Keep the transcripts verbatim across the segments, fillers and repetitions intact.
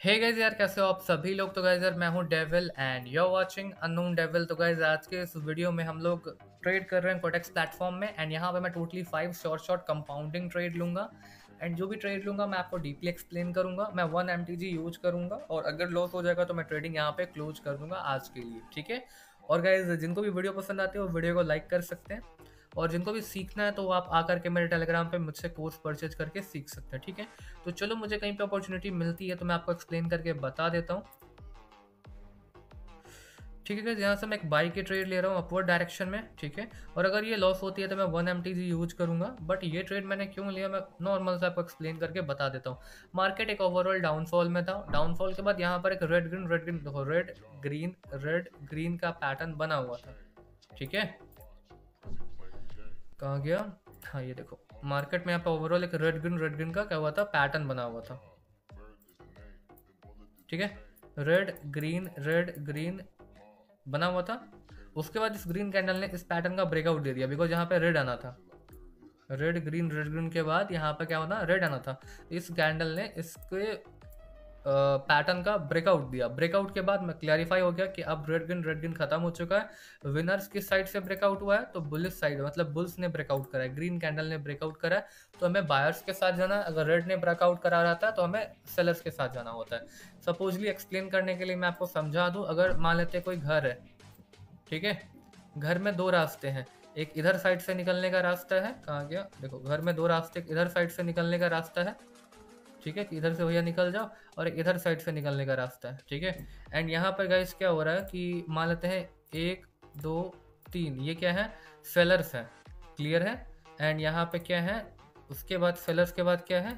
Hey guys यार, कैसे हो आप सभी लोग। तो गाइस यार, मैं हूं devil and you are watching unknown devil. तो गाइस आज के इस वीडियो में हम लोग ट्रेड कर रहे हैं कोटेक्स प्लेटफॉर्म में एंड यहाँ पे मैं totally five short short compounding trade लूंगा। एंड जो भी ट्रेड लूंगा मैं आपको डीपली एक्सप्लेन करूंगा। मैं one M T G use करूंगा और अगर लॉस हो जाएगा तो मैं ट्रेडिंग यहाँ पे क्लोज कर दूंगा आज के लिए, ठीक है। और गाइज जिनको भी वीडियो पसंद आती है वो वीडियो को लाइक कर सकते हैं, और जिनको भी सीखना है तो वो आप आकर के मेरे टेलीग्राम पे मुझसे कोर्स परचेज करके सीख सकते हैं, ठीक है। तो चलो, मुझे कहीं पे अपॉर्चुनिटी मिलती है तो मैं आपको एक्सप्लेन करके बता देता हूँ, ठीक है। यहाँ से मैं एक बाई की ट्रेड ले रहा हूँ अपवर्ड डायरेक्शन में, ठीक है। और अगर ये लॉस होती है तो मैं one M T G use करूंगा, बट ये ट्रेड मैंने क्यों लिया मैं नॉर्मल से आपको एक्सप्लेन करके बता देता हूँ। मार्केट एक ओवरऑल डाउनफॉल में था। डाउनफॉल के बाद यहाँ पर एक रेड ग्रीन रेड ग्रीन देखो, रेड ग्रीन रेड ग्रीन का पैटर्न बना हुआ था, ठीक है। कहाँ गया? हाँ, ये देखो, मार्केट में यहाँ पे ओवरऑल एक रेड ग्रीन रेड ग्रीन का क्या हुआ था, पैटर्न बना हुआ था, ठीक है। रेड ग्रीन रेड ग्रीन बना हुआ था। उसके बाद इस ग्रीन कैंडल ने इस पैटर्न का ब्रेकआउट दे दिया, बिकॉज यहाँ पे रेड आना था। रेड ग्रीन रेड ग्रीन के बाद यहाँ पे क्या होना, रेड आना था। इस कैंडल ने इसके पैटर्न का ब्रेकआउट दिया। ब्रेकआउट के बाद में क्लैरिफाई हो गया कि अब रेड ग्रीन रेड ग्रीन खत्म हो चुका है। विनर्स किस साइड से ब्रेकआउट हुआ है, तो बुलिश साइड, मतलब बुल्स ने ब्रेकआउट करा है, ग्रीन कैंडल ने ब्रेकआउट करा है, तो हमें बायर्स के साथ जाना है। अगर रेड ने ब्रेकआउट करा रहता है तो हमें सेलर्स के साथ जाना होता है। सपोजली एक्सप्लेन करने के लिए मैं आपको समझा दूं, अगर मान लेते कोई घर है, ठीक है। घर में दो रास्ते हैं, एक इधर साइड से निकलने का रास्ता है, कहाँ गया, देखो, घर में दो रास्ते, एक इधर साइड से निकलने का रास्ता है, ठीक है, कि इधर से भैया निकल जाओ, और एक इधर साइड से निकलने का रास्ता है, ठीक है। एंड यहाँ पर गाइस क्या हो रहा है कि मान लेते हैं एक दो तीन, ये क्या है, सेलर्स है, क्लियर है। एंड यहाँ पे क्या है, उसके बाद सेलर्स के बाद क्या है,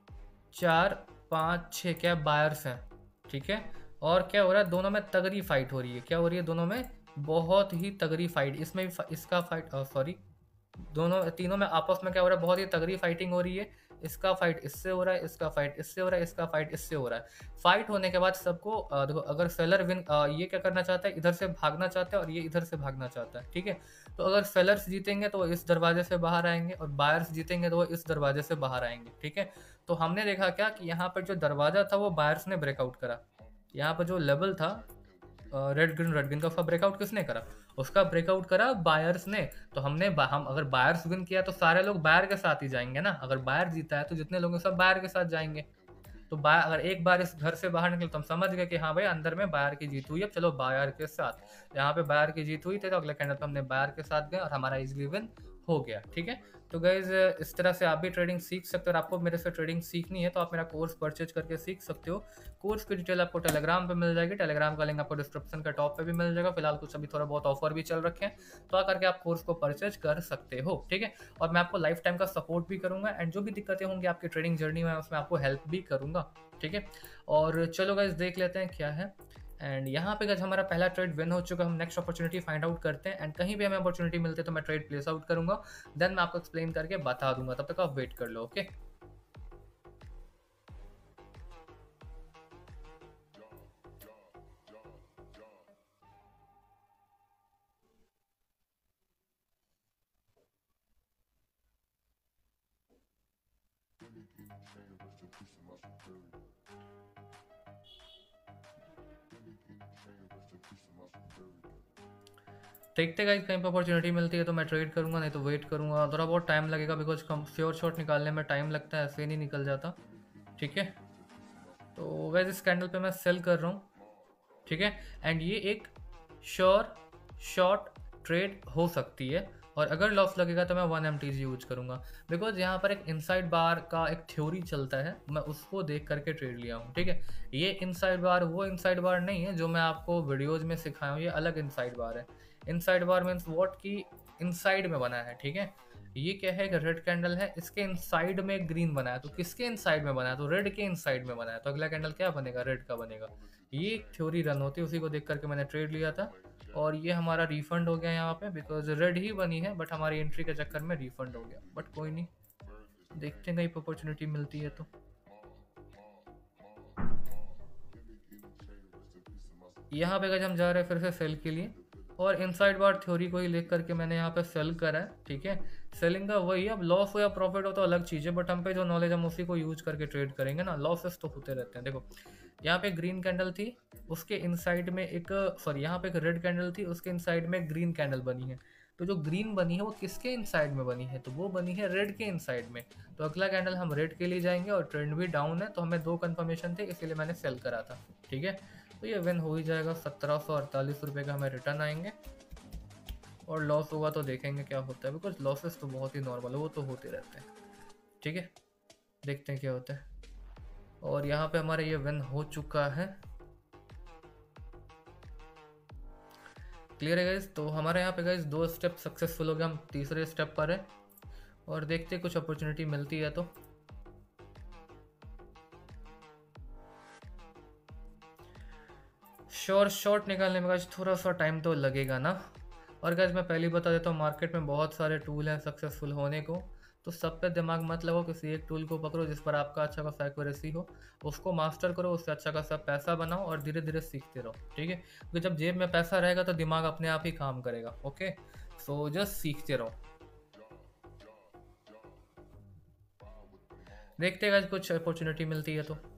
चार पाँच छः, क्या बायर्स हैं, ठीक है। और क्या हो रहा है, दोनों में तगड़ी फाइट हो रही है। क्या हो रही है, दोनों में बहुत ही तगड़ी फाइट, इसमें भी फा, इसका फाइट, सॉरी, दोनों तीनों में आपस में क्या हो रहा है, बहुत ही तगड़ी फाइटिंग हो रही है। इसका फाइट इससे हो रहा है, इसका फाइट इससे हो रहा है, इसका फाइट इससे हो रहा है। फाइट होने के बाद सबको अ, देखो, अगर सेलर विन अ, ये क्या करना चाहता है, इधर से भागना चाहता है, और ये इधर से भागना चाहता है, ठीक है। तो अगर सेलर्स जीतेंगे तो वो इस दरवाजे से बाहर आएंगे, और बायर्स जीतेंगे तो वो इस दरवाजे से बाहर आएंगे, ठीक है। तो हमने देखा क्या कि यहाँ पर जो दरवाजा था वो बायर्स ने ब्रेकआउट करा। यहाँ पर जो लेवल था रेड ग्रीन रेड ग्रीन का, उसका ब्रेकआउट किसने करा, उसका ब्रेकआउट करा बायर्स ने। तो हमने हम अगर बायर्स विन किया तो सारे लोग बायर के साथ ही जाएंगे ना। अगर बायर जीता है तो जितने लोग हैं सब बायर के साथ जाएंगे। तो बायर अगर एक बार इस घर से बाहर निकले तो हम समझ गए कि हाँ भाई, अंदर में बायर की जीत हुई है, चलो बायर के साथ। यहाँ पे बायर की जीत हुई थी तो अगले कैंडल पे हमने बायर के साथ गए और हमारा इजीली विन हो गया, ठीक है। तो गाइज इस तरह से आप भी ट्रेडिंग सीख सकते हो, और आपको मेरे से ट्रेडिंग सीखनी है तो आप मेरा कोर्स परचेज करके सीख सकते हो। कोर्स की डिटेल आपको टेलीग्राम पे मिल जाएगी, टेलीग्राम का लिंक आपको डिस्क्रिप्शन का टॉप पे भी मिल जाएगा। फिलहाल कुछ अभी थोड़ा बहुत ऑफर भी चल रखे हैं, तो आकर के आप कोर्स को परचेज कर सकते हो, ठीक है। और मैं आपको लाइफ टाइम का सपोर्ट भी करूंगा, एंड जो भी दिक्कतें होंगी आपकी ट्रेडिंग जर्नी में उसमें आपको हेल्प भी करूंगा, ठीक है। और चलो गाइज देख लेते हैं क्या है। एंड यहाँ पे गाइज हमारा पहला ट्रेड विन हो चुका है। हम नेक्स्ट अपॉर्चुनिटी फाइंड आउट करते हैं, एंड कहीं भी हमें अपॉर्चुनिटी मिलती है तो मैं ट्रेड प्लेस आउट करूंगा, देन मैं आपको एक्सप्लेन करके बता दूंगा। तब तक आप वेट कर लो, ओके। देखते गाइस, कहीं पर अपॉर्चुनिटी मिलती है तो मैं ट्रेड करूंगा, नहीं तो वेट करूंगा। थोड़ा बहुत टाइम लगेगा, बिकॉज कम श्योर शॉट निकालने में टाइम लगता है, ऐसे नहीं निकल जाता, ठीक है। तो वैसे इस कैंडल पे मैं सेल कर रहा हूँ, ठीक है। एंड ये एक श्योर शॉर्ट ट्रेड हो सकती है, और अगर लॉस लगेगा तो मैं one M T G use करूंगा, बिकॉज यहाँ पर एक इनसाइड बार का एक थ्योरी चलता है, मैं उसको देख करके ट्रेड लिया हूँ, ठीक है। ये इनसाइड बार वो इनसाइड बार नहीं है जो मैं आपको वीडियोज में सिखाया हूँ, ये अलग इनसाइड बार है। इनसाइड बार मीन्स वॉट की इनसाइड में बना है, ठीक है। ये क्या है, रेड कैंडल है, इसके इनसाइड में ग्रीन बना है, तो किसके इनसाइड में बना है, तो रेड के इनसाइड में बना है, तो अगला कैंडल क्या बनेगा, रेड का बनेगा। ये एक थ्योरी रन होती है, उसी को देख करके मैंने ट्रेड लिया था, और ये हमारा रिफंड हो गया यहाँ पे, बिकॉज रेड ही बनी है, बट हमारी एंट्री के चक्कर में रिफंड हो गया। बट कोई नहीं, देखते हैं कहीं अपॉर्चुनिटी मिलती है तो। यहाँ पे अगर हम जा रहे हैं फिर से सेल के लिए, और इनसाइड बार थ्योरी को ही लेकर करके मैंने यहाँ पे सेल करा है, ठीक है। सेलिंग का वही, अब लॉस हो या प्रॉफिट हो तो अलग चीज़ है, बट हम पे जो नॉलेज हम उसी को यूज करके ट्रेड करेंगे ना। लॉसेस तो होते रहते हैं, देखो यहाँ पे ग्रीन कैंडल थी, उसके इनसाइड में एक सॉरी यहाँ पे एक रेड कैंडल थी, उसके इनसाइड में ग्रीन कैंडल बनी है। तो जो ग्रीन बनी है वो किसके इनसाइड में बनी है, तो वो बनी है रेड के इनसाइड में। तो अगला कैंडल हम रेड के लिए जाएंगे और ट्रेंड भी डाउन है, तो हमें दो कंफर्मेशन थे इसीलिए मैंने सेल करा था। ठीक है, तो ये विन हो ही जाएगा, सत्रह सौ अड़तालीस रुपये का हमें रिटर्न आएंगे। और लॉस होगा तो देखेंगे क्या होता है, बिकॉज लॉसेस तो बहुत ही नॉर्मल है, वो तो होते रहते हैं। ठीक है, देखते हैं क्या होता है। और यहाँ पे हमारा ये विन हो चुका है, क्लियर है गाइस। तो हमारे यहाँ पे गाइस दो स्टेप सक्सेसफुल हो गया, हम तीसरे स्टेप पर है और देखते हैं कुछ अपॉर्चुनिटी मिलती है तो। शॉर्ट शॉर्ट निकालने में गाइस थोड़ा सा टाइम तो लगेगा ना। और गाइस मैं पहले ही बता देता हूँ, मार्केट में बहुत सारे टूल हैं सक्सेसफुल होने को, तो सब पे दिमाग मत लगाओ, किसी एक टूल को पकड़ो जिस पर आपका अच्छा खासा एक्यूरेसी हो, उसको मास्टर करो, उससे अच्छा खासा पैसा बनाओ और धीरे धीरे सीखते रहो। ठीक है, क्योंकि जब जेब में पैसा रहेगा तो दिमाग अपने आप ही काम करेगा। ओके, सो जस्ट सीखते रहो। देखते हैं गाइस कुछ अपॉर्चुनिटी मिलती है तो।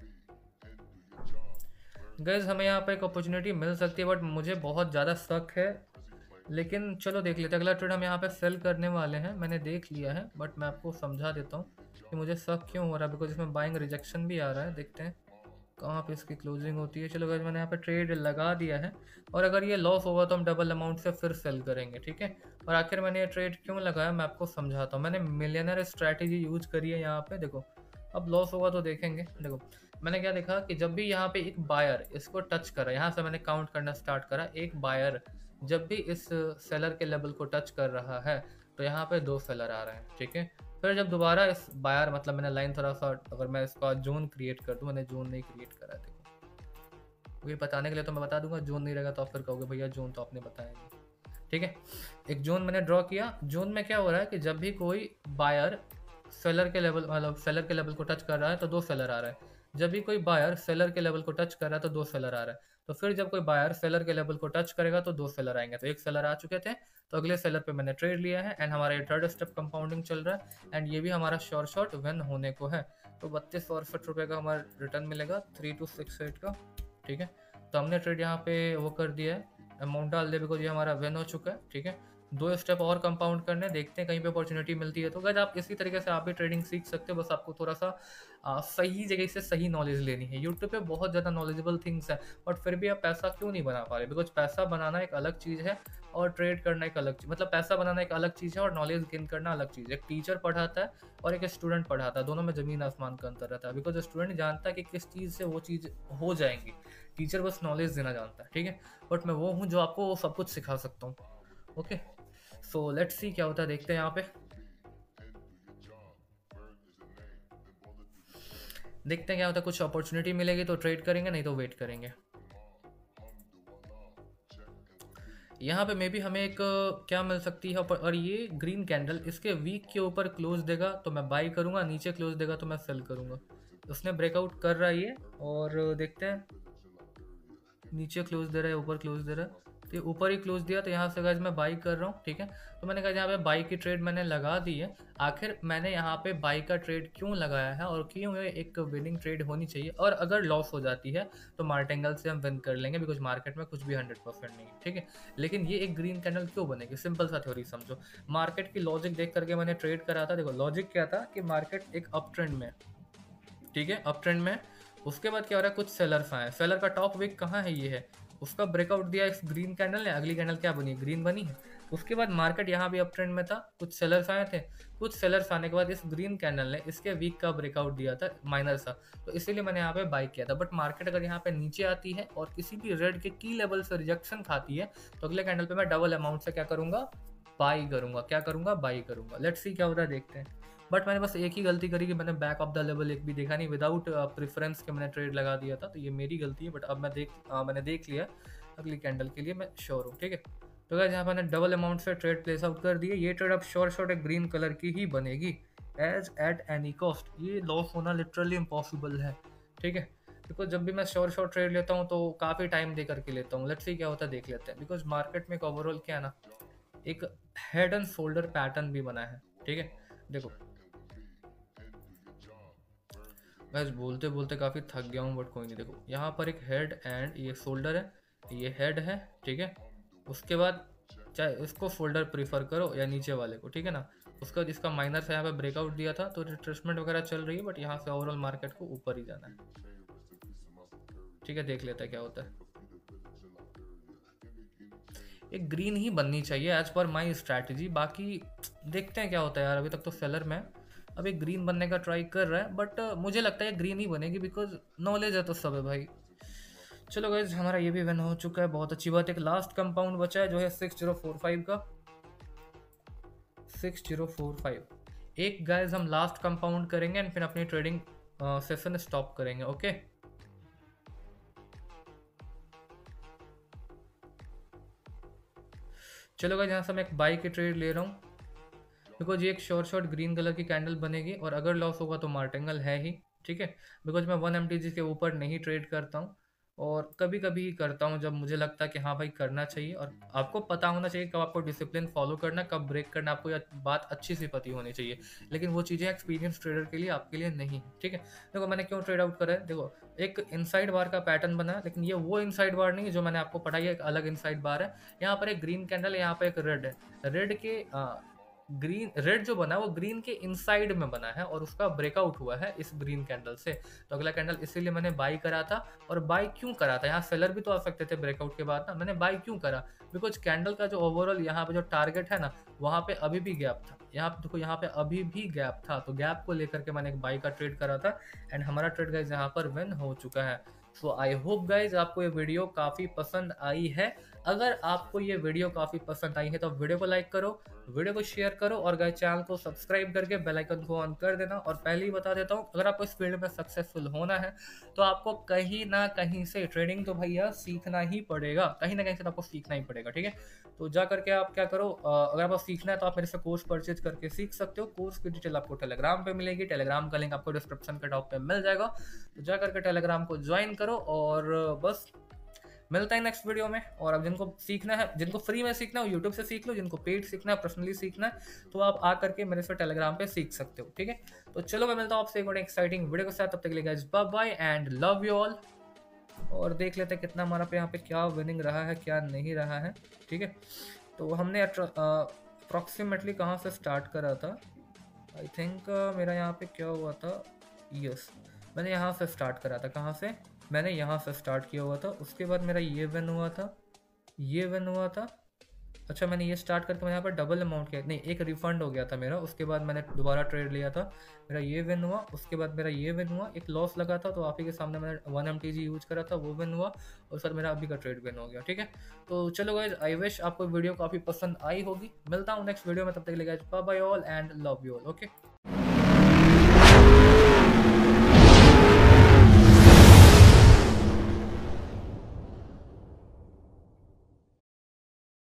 गाइस हमें यहाँ पर एक अपॉर्चुनिटी मिल सकती है, बट मुझे बहुत ज़्यादा शक है, लेकिन चलो देख लेते हैं। अगला ट्रेड हम यहाँ पे सेल करने वाले हैं, मैंने देख लिया है, बट मैं आपको समझा देता हूँ कि मुझे शक क्यों हो रहा है, बिकॉज इसमें बाइंग रिजेक्शन भी आ रहा है। देखते हैं कहाँ पे इसकी क्लोजिंग होती है। चलो गाइस मैंने यहाँ पे ट्रेड लगा दिया है, और अगर ये लॉस होगा तो हम डबल अमाउंट से फिर सेल करेंगे। ठीक है, और आखिर मैंने ये ट्रेड क्यों लगाया मैं आपको समझाता हूँ। मैंने मिलियनर स्ट्रैटेजी यूज करी है यहाँ पे, देखो अब लॉस होगा तो देखेंगे। देखो मैंने क्या देखा कि जब भी यहाँ पे एक बायर इसको टच करा, यहाँ से मैंने काउंट करना स्टार्ट करा, एक बायर जब भी इस सेलर के लेवल को टच कर रहा है तो यहाँ पे दो सेलर आ रहे हैं। ठीक है, फिर जब दोबारा इस बायर मतलब मैंने लाइन थोड़ा सा, अगर मैं इसका जोन क्रिएट कर दूँ, मैंने जोन नहीं क्रिएट करा, देखो ये बताने के लिए तो मैं बता दूंगा, जोन नहीं रहेगा तो आप फिर कहोगे भैया जोन तो आपने बताया नहीं। ठीक है, एक जोन मैंने ड्रॉ किया। जोन में क्या हो रहा है कि जब भी कोई बायर सेलर के लेवल मतलब सेलर के लेवल को टच कर रहा है तो दो सेलर आ रहा है, जब भी कोई बायर सेलर के लेवल को टच कर रहा है तो दो सेलर आ रहा है, तो फिर जब कोई बायर सेलर के लेवल को टच करेगा तो दो सेलर आएंगे। तो एक सेलर आ चुके थे, तो अगले सेलर पे मैंने ट्रेड लिया है, एंड हमारा ये थर्ड स्टेप कंपाउंडिंग चल रहा है, एंड ये भी हमारा शॉर्ट शॉर्ट विन होने को है। तो बत्तीस सौ अड़सठ रुपये का हमारा रिटर्न मिलेगा थ्री टू सिक्स एट का। ठीक है, तो हमने ट्रेड यहाँ पे वो कर दिया है, अमाउंट डाल दिया, बिकॉज ये हमारा विन हो चुका है। ठीक है, दो स्टेप और कंपाउंड करने, देखते हैं कहीं पे अपॉर्चुनिटी मिलती है तो। गाइस आप इसी तरीके से आप भी ट्रेडिंग सीख सकते हो, बस आपको थोड़ा सा आ, सही जगह से सही नॉलेज लेनी है। यूट्यूब पे बहुत ज़्यादा नॉलेजेबल थिंग्स है, बट फिर भी आप पैसा क्यों नहीं बना पा रहे, बिकॉज पैसा बनाना एक अलग चीज़ है और ट्रेड करना एक अलग चीज़, मतलब पैसा बनाना एक अलग चीज़ है और नॉलेज गेन करना अलग चीज़ है। एक टीचर पढ़ाता है और एक स्टूडेंट पढ़ाता है, दोनों में ज़मीन आसमान का अंतर रहता है, बिकॉज स्टूडेंट जानता है कि किस चीज़ से वो चीज़ हो जाएंगी, टीचर बस नॉलेज देना जानता है। ठीक है, बट मैं वो हूँ जो आपको वो सब कुछ सिखा सकता हूँ। ओके, सो लेट्स सी क्या होता है, देखते हैं यहाँ पे, देखते हैं क्या होता है। कुछ अपॉर्चुनिटी मिलेगी तो ट्रेड करेंगे, नहीं तो वेट करेंगे। यहाँ पे मे बी हमें एक क्या मिल सकती है, और ये ग्रीन कैंडल इसके वीक के ऊपर क्लोज देगा तो मैं बाई करूँगा, नीचे क्लोज देगा तो मैं सेल करूँगा। उसने ब्रेकआउट कर रहा है ये, और देखते हैं नीचे क्लोज दे रहा है ऊपर क्लोज दे रहा है, तो ऊपर ही क्लोज दिया, तो यहाँ से गाइस मैं बाई कर रहा हूँ। ठीक है, तो मैंने कहा यहाँ पे बाई की ट्रेड मैंने लगा दी है। आखिर मैंने यहाँ पे बाई का ट्रेड क्यों लगाया है और क्यों ये एक विनिंग ट्रेड होनी चाहिए, और अगर लॉस हो जाती है तो मार्टेंगल से हम विन कर लेंगे, बिकॉज मार्केट में कुछ भी हंड्रेड परसेंट नहीं है। ठीक है, लेकिन ये एक ग्रीन कैंडल क्यों बनेगी, सिंपल सा थ्योरी समझो। मार्केट की लॉजिक देख करके मैंने ट्रेड करा था। देखो लॉजिक क्या था कि मार्केट एक अप ट्रेंड में, ठीक है अप ट्रेंड में, उसके बाद क्या हो रहा है, कुछ सेलर्स आए, सेलर का टॉप विक कहाँ है, ये है, उसका ब्रेकआउट दिया इस ग्रीन कैंडल ने, अगली कैंडल क्या बनी, ग्रीन बनी है। उसके बाद मार्केट यहाँ भी अप ट्रेंड में था, कुछ सेलर्स आए थे, कुछ सेलर्स आने के बाद इस ग्रीन कैंडल ने इसके वीक का ब्रेकआउट दिया था माइनर सा, तो इसीलिए मैंने यहाँ पे बाई किया था। बट मार्केट अगर यहाँ पे नीचे आती है और किसी भी रेड के की लेवल से रिजेक्शन खाती है तो अगले कैंडल पे मैं डबल अमाउंट से क्या करूंगा, बाई करूंगा। क्या करूंगा, बाई करूंगा। लेट्स सी क्या होता है, देखते हैं। बट मैंने बस एक ही गलती करी कि मैंने बैक ऑफ द लेवल एक भी देखा नहीं, विदाउट प्रेफरेंस के मैंने ट्रेड लगा दिया था, तो ये मेरी गलती है। बट अब मैं देख आ, मैंने देख लिया, अगली कैंडल के लिए मैं श्योर हूँ। ठीक है, तो गाइस यहाँ पर मैंने डबल अमाउंट से ट्रेड प्लेस आउट कर दिए। ये ट्रेड अब श्योर शॉर्ट एक ग्रीन कलर की ही बनेगी, एज एट एनी कॉस्ट। ये लॉस होना लिटरली इम्पॉसिबल है। ठीक है, बिकॉज जब भी मैं श्योर शॉर्ट ट्रेड लेता हूँ तो काफ़ी टाइम दे करके लेता हूँ। लेट्स सी क्या होता है, देख लेते हैं। बिकॉज मार्केट में एक ओवरऑल क्या है ना, एक हेड एंड शोल्डर पैटर्न भी बना है। ठीक है, देखो बस बोलते बोलते काफ़ी थक गया हूँ, बट कोई नहीं। देखो यहाँ पर एक हेड एंड ये शोल्डर है, ये हेड है, ठीक है। उसके बाद चाहे इसको शोल्डर प्रीफर करो या नीचे वाले को, ठीक है ना। उसके बाद इसका माइनर से यहाँ पे ब्रेकआउट दिया था, तो रिट्रेसमेंट वगैरह चल रही है, बट यहाँ से ओवरऑल मार्केट को ऊपर ही जाना है, ठीक है। देख लेते हैं क्या होता है। एक ग्रीन ही बननी चाहिए एज पर माई स्ट्रैटेजी, बाकी देखते हैं क्या होता है यार। अभी तक तो सेलर में अब एक ग्रीन बनने का ट्राई कर रहा है, बट uh, मुझे लगता है ग्रीन ही बनेगी, बिकॉज नॉलेज है तो सब है भाई। चलो गाइज हमारा ये भी विन हो चुका है, बहुत अच्छी बात है। एक लास्ट कंपाउंड बचा है जो है सिक्स जीरो फोर फाइव का, सिक्स जीरो फोर फाइव। एक गाइज हम लास्ट कंपाउंड करेंगे एंड फिर अपनी ट्रेडिंग सेशन स्टॉप करेंगे, ओके। चलो गाइज यहाँ से मैं एक बाई की ट्रेड ले रहा हूँ, बिकॉज ये एक शॉर्ट शॉर्ट ग्रीन कलर की कैंडल बनेगी, और अगर लॉस होगा तो मार्टिंगल है ही, ठीक है। बिकॉज मैं वन एम टी जी के ऊपर नहीं ट्रेड करता हूँ, और कभी कभी ही करता हूँ जब मुझे लगता है कि हाँ भाई करना चाहिए। और आपको पता होना चाहिए कब आपको डिसिप्लिन फॉलो करना, कब ब्रेक करना, आपको यह बात अच्छी सी पता होनी चाहिए। लेकिन वो चीज़ें एक्सपीरियंस ट्रेडर के लिए, आपके लिए नहीं, ठीक है। देखो मैंने क्यों ट्रेड आउट करा है, देखो एक इनसाइड बार का पैटर्न बना है, लेकिन ये वो इनसाइड बार नहीं है जो मैंने आपको पढ़ाई है, एक अलग इनसाइड बार है। यहाँ पर एक ग्रीन कैंडल है, यहाँ पर एक रेड है। रेड के आ, ग्रीन रेड जो बना है वो ग्रीन के इनसाइड में बना है, और उसका ब्रेकआउट हुआ है इस ग्रीन कैंडल से। तो अगला कैंडल इसीलिए मैंने बाई करा था। और बाई क्यों करा था, यहाँ सेलर भी तो आ सकते थे ब्रेकआउट के बाद ना। मैंने बाई क्यों करा, बिकॉज कैंडल का जो ओवरऑल यहाँ पे जो टारगेट है ना, वहाँ पे अभी भी गैप था। यहाँ पे देखो, यहाँ पे अभी भी गैप था, तो गैप को लेकर के मैंने एक बाई का ट्रेड करा था, एंड हमारा ट्रेड गाइज यहाँ पर विन हो चुका है। सो आई होप गाइज आपको ये वीडियो काफ़ी पसंद आई है। अगर आपको ये वीडियो काफ़ी पसंद आई है तो वीडियो को लाइक करो, वीडियो को शेयर करो, और गाइस चैनल को सब्सक्राइब करके बेल आइकन को ऑन कर देना। और पहले ही बता देता हूँ, अगर आपको इस फील्ड में सक्सेसफुल होना है तो आपको कहीं ना कहीं से ट्रेडिंग तो भैया सीखना ही पड़ेगा, कहीं ना कहीं से तो आपको सीखना ही पड़ेगा, ठीक है। तो जा करके आप क्या करो, अगर आपको सीखना है तो आप मेरे से कोर्स परचेज करके सीख सकते हो। कोर्स की डिटेल आपको टेलीग्राम पे मिलेगी, टेलीग्राम का लिंक आपको डिस्क्रिप्शन के टॉप पे मिल जाएगा। तो जा करके टेलीग्राम को ज्वाइन करो, और बस मिलता है नेक्स्ट वीडियो में। और अब जिनको सीखना है, जिनको फ्री में सीखना है वो यूट्यूब से सीख लो, जिनको पेड सीखना है, पर्सनली सीखना है, तो आप आ करके मेरे से टेलीग्राम पे सीख सकते हो, ठीक है। तो चलो मैं मिलता हूँ आपसे एक और एक्साइटिंग वीडियो के साथ, तब तक के लिए guys bye bye and love you all. और देख लेते हैं कितना हमारा पे यहाँ पे क्या विनिंग रहा है, क्या नहीं रहा है, ठीक है। तो हमने अप्रॉक्सीमेटली कहाँ से स्टार्ट करा था, आई थिंक मेरा यहाँ पे क्या हुआ था, यस मैंने यहाँ से स्टार्ट करा था। कहाँ से, मैंने यहाँ से स्टार्ट किया हुआ था, उसके बाद मेरा ये विन हुआ था, ये विन हुआ था। अच्छा मैंने ये स्टार्ट करके मैं यहाँ पर डबल अमाउंट किया, नहीं एक रिफंड हो गया था मेरा, उसके बाद मैंने दोबारा ट्रेड लिया था, मेरा ये विन हुआ, उसके बाद मेरा ये विन हुआ, एक लॉस लगा था तो आप ही के सामने मैंने one M T G use करा था, वो विन हुआ, और सर मेरा अभी का ट्रेड विन हो गया, ठीक है। तो चलो गाइज, आई विश आपको वीडियो काफ़ी पसंद आई होगी। मिलता हूँ नेक्स्ट वीडियो में, तब तक के लिए guys bye bye all and love you all, okay.